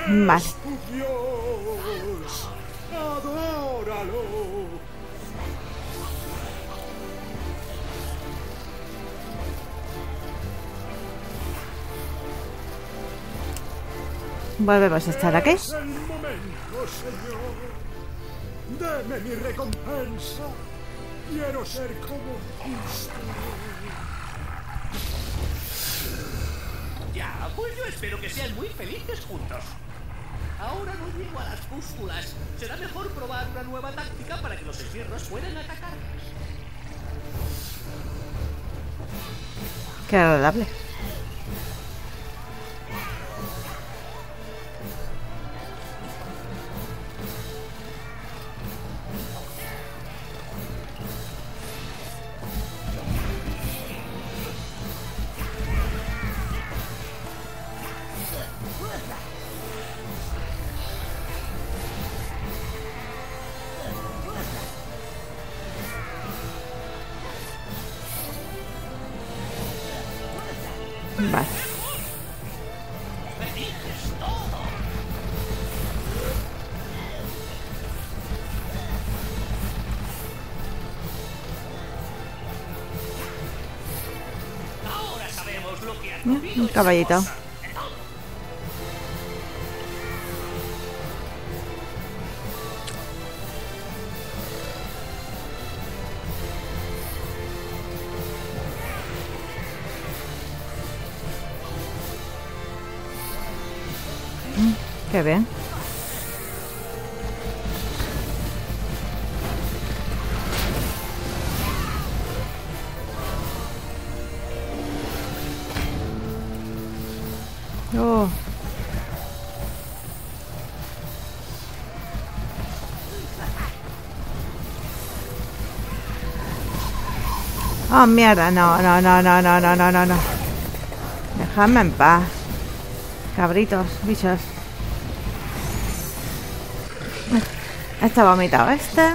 Vale. tu Dios. Adóralo. Volvemos a estar aquí. Es el momento, Señor. Deme mi recompensa. Quiero ser como usted. Ya, pues yo espero que sean muy felices juntos. Ahora no llego a las pústulas. Será mejor probar una nueva táctica para que los esbirros puedan atacar. Qué agradable. Vale. Ahora sabemos lo que ha comido Un caballito. esa cosa. Qué bien. Oh. Oh, mierda. No, no, no, no, no, no, no, no, no. Dejadme en paz. Cabritos, bichos. Este ha vomitado este.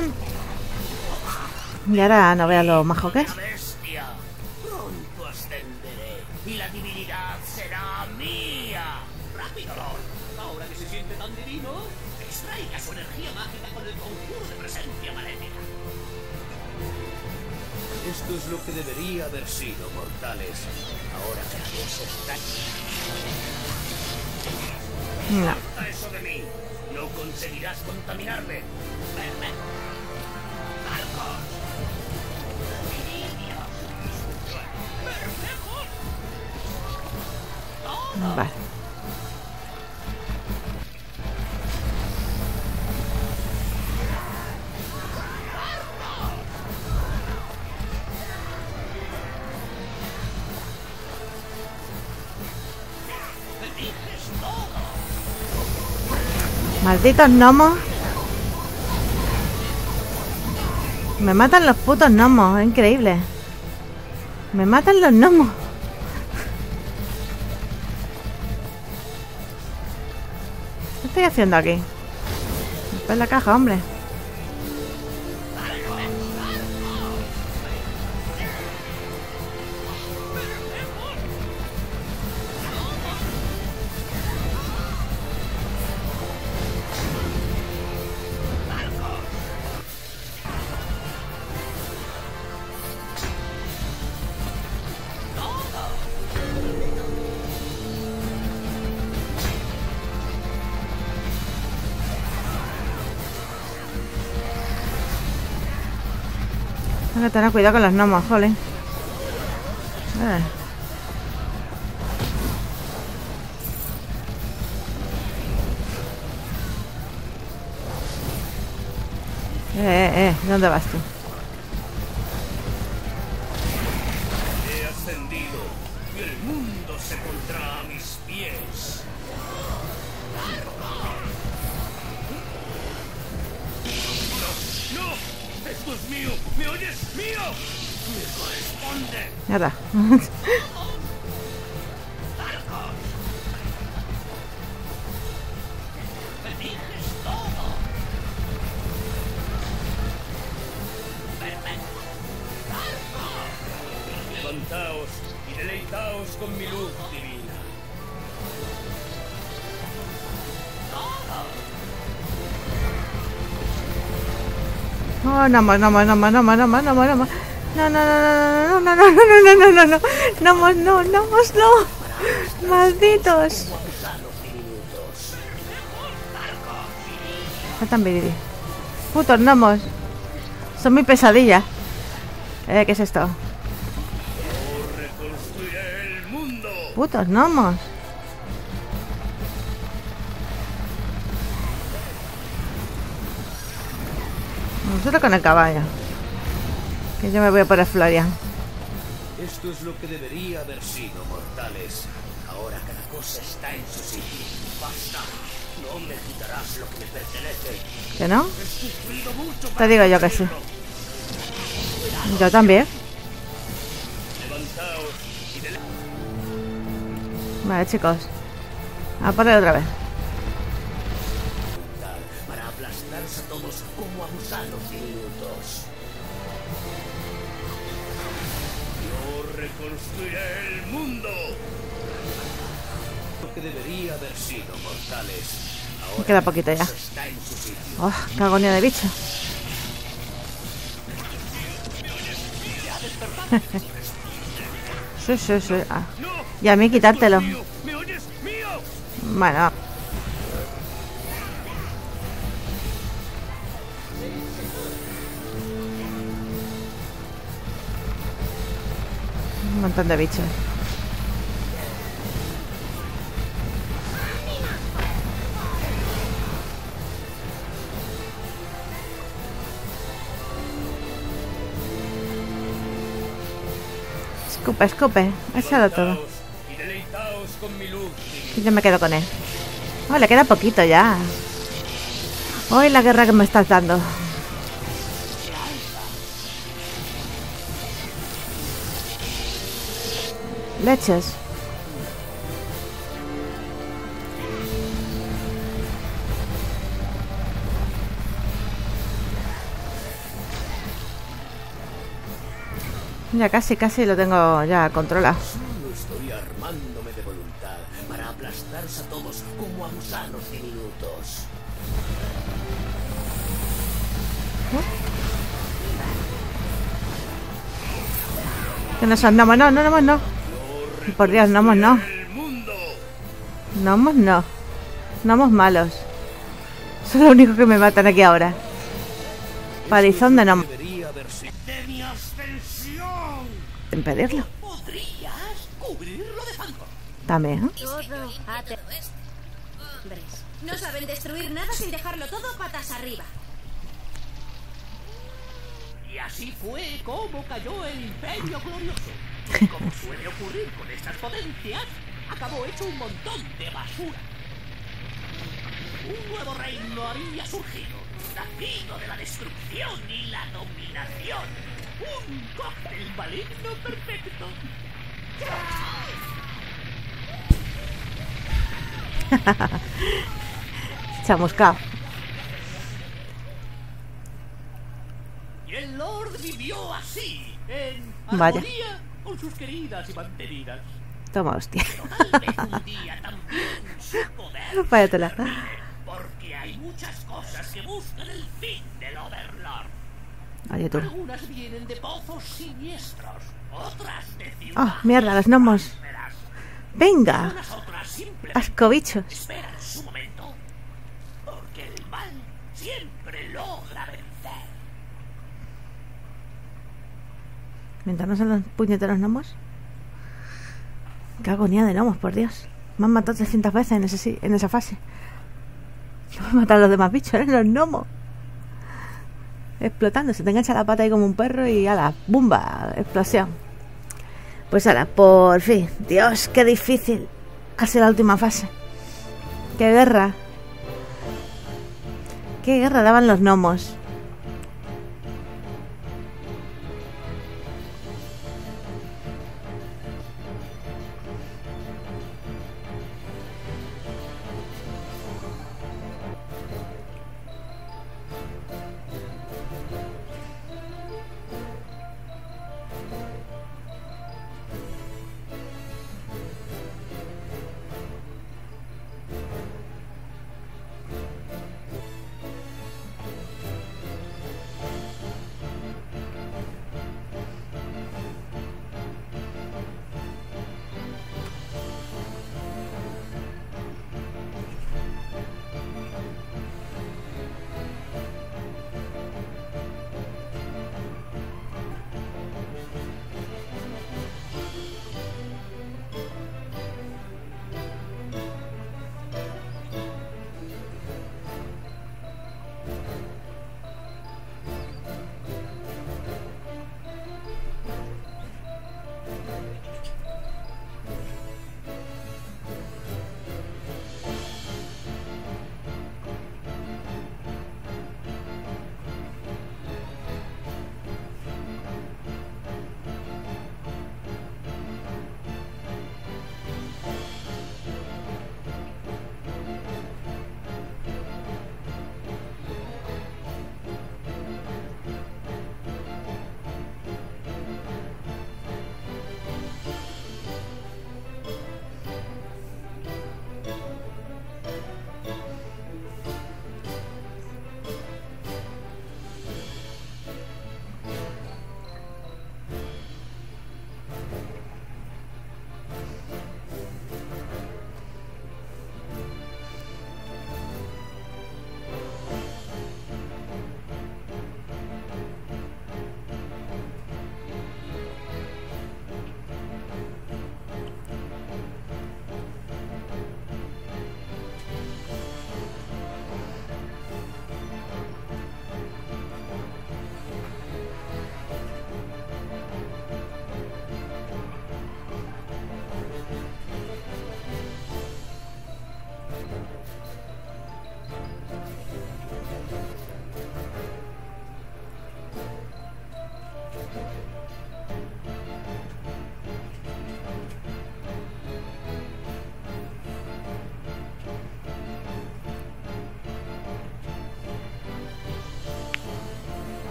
Y ahora no vea lo majo que es. Bestia, pronto ascenderé y la divinidad será mía. ¡Rápido, Lord! Ahora que se siente tan divino, extraiga su energía mágica con el conjuro de presencia maléfica. Esto es lo que debería haber sido, mortales. Ahora que la Dios está aquí. No. ¡Aparta eso de mí! ¡No conseguirás contaminarme! ¡Ven, ven! ¡Marcos! Vale. Malditos gnomos. Me matan los putos gnomos, es increíble. Me matan los gnomos. ¿Qué estoy haciendo aquí? Está en la caja, hombre. Hay que tener cuidado con los gnomos, jole. ¿Dónde vas tú? He ascendido y el mundo se pondrá a mis pies. ¡No! ¡No! ¡Esto es mío! ¿Me oyes? ¡Mío! ¡Me corresponde! Nada. Levantaos y deleitaos con mi luz divina. Oh, no más, no más, no más, no más, no más, no más, no más. No, no, no, no, no, no, no, no, no, no, no, no más, no, no más, no. Malditos. Faltan viridi. Putos gnomos. Son mi pesadilla. ¿Qué es esto? Putos gnomos. Nosotros con el caballo. Que yo me voy a por Florian. Esto es lo que debería haber sido, mortales. Ahora cada cosa está en su sitio. Basta. No me quitarás lo que me pertenece. ¿Que no? He sufrido mucho. Te digo yo que sí. Yo también. Levantaos y de Vale, chicos. A por él otra vez. para aplastarse a todos como a gusanos diminutos. Yo reconstruiré el mundo. Lo que debería haber sido, mortales. Me queda poquito ya. Está en su sitio. Oh, qué agonía de bicho. Sí, sí, sí. Ah. Y a mí quitártelo. ¿Me oyes? ¡Mío! Bueno. Un montón de bichos. Escupe, escupe. Échalo todo. Y deleitaos con mi luz. Y yo me quedo con él. Oh, le queda poquito ya. Hoy la guerra que me estás dando. Leches. Ya casi lo tengo ya controlado. Solo estoy armándome de voluntad para aplastarse a todos como a gusanos diminutos. Que no son gnomos, no, no, gnomos no. Por Dios, gnomos no. El mundo. Gnomos no. Gnomos malos. Son los únicos que me matan aquí ahora. Palizón de gnomos. Debería haber sido de mi ascensión. Impedirlo. ¿Podrías cubrirlo de fango? También. Hombres, no saben destruir nada sin dejarlo todo patas arriba. Y así fue como cayó el Imperio Glorioso. Y como suele ocurrir con estas potencias, acabó hecho un montón de basura. Un nuevo reino había surgido, nacido de la destrucción y la dominación. Un cóctel maligno perfecto. Chamuscao. Y el Lord vivió así, en Vaya. armonía con sus queridas y mantenidas. Toma, hostia. Tal vez un día también su poder Váyatela. se termine, porque hay muchas cosas que buscan el fin del Overlord. Oye tú. Algunas vienen de pozos siniestros, otras de Oh, ciudades mierda, los gnomos. prósperas. Venga. Unas otras simplemente Ascobichos. esperan su momento, porque el mal siempre logra vencer. Mientras no son los puñeteros gnomos. Qué agonía de gnomos, por Dios. Me han matado 300 veces en esa fase. No me han matado los demás bichos, eran los gnomos. Explotando, se te engancha la pata ahí como un perro y ala, ¡bumba! Explosión. Pues ala, por fin. Dios, qué difícil. Casi la última fase. Qué guerra. Qué guerra daban los gnomos.